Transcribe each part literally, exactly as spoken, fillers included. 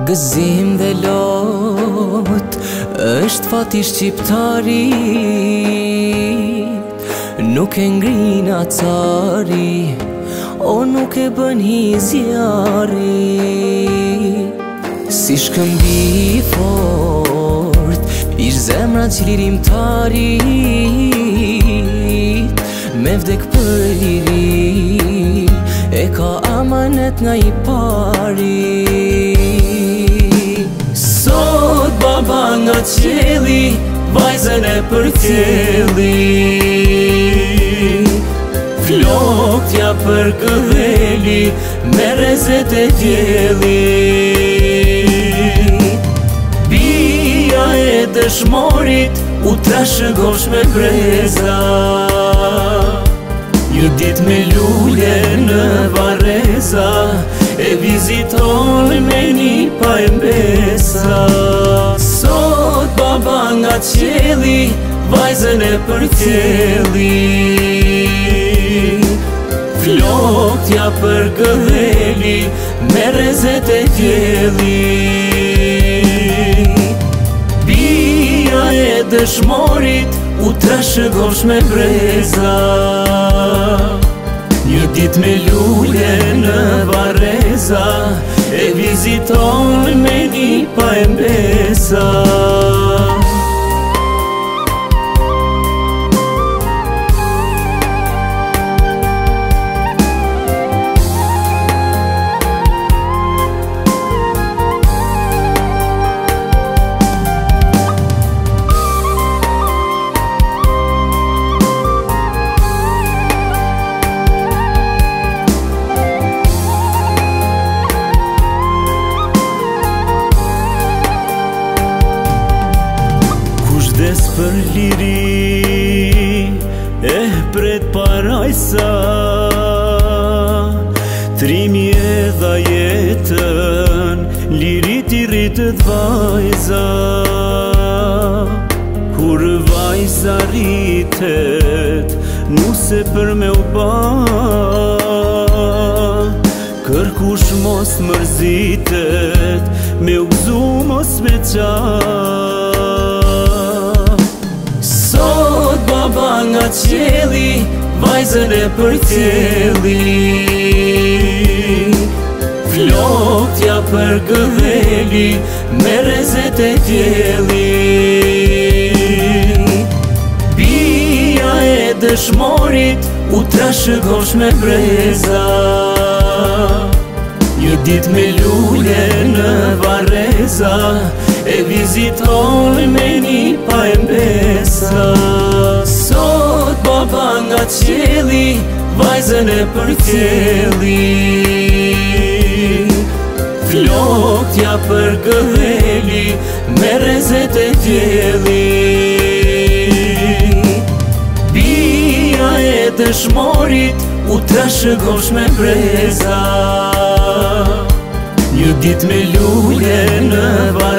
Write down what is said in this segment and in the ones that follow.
Gëzim dhe lot është fati shqiptarit, nuk e ngrin acari, o nuk e bën hizjari. Si shkëmbi fort, ish zemra qlirimtarit, me vdek për liri, e ka amanet nga i pari. Sot baba nga qeli, vajzën e përcjeli, flok t'ja për këdheli, me rezet e djeli. Bia e dëshmorit, u trashëgosh me breza, një dit me lule në Vareza, e viziton me një pa e mbesa. Sot baba nga qeli, vajzën e përcjeli, flok t'ja për këdheli, me rezet e djeli. Bia e dëshmorit, u trashëgosh me breza, një dit me lule në Vareza, e viziton me një pa e mbesa. Des për liri, e pret parajsa, trimi e dha jetën, lirit i rritët vajza. Kur vajza rritet, nuse për me u ba, kërkush mos mërzitet, me u gzu mos me qa. Sot baba nga qeli, vajzën e përcjeli, flok t'ja për këdheli, me rezet e djeli. Bia e dëshmorit, u trashëgosh me breza, një dit me lule në Vareza, e viziton me një pa e mbesa. Sot baba nga qeli, vajzën e përcjeli, flok t'ja për këdheli, me rezet e djeli. Bia e dëshmorit, u trashëgosh me breza, një dit me lule në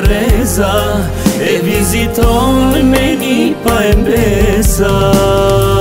Vareza, e viziton me një pa e mbesa.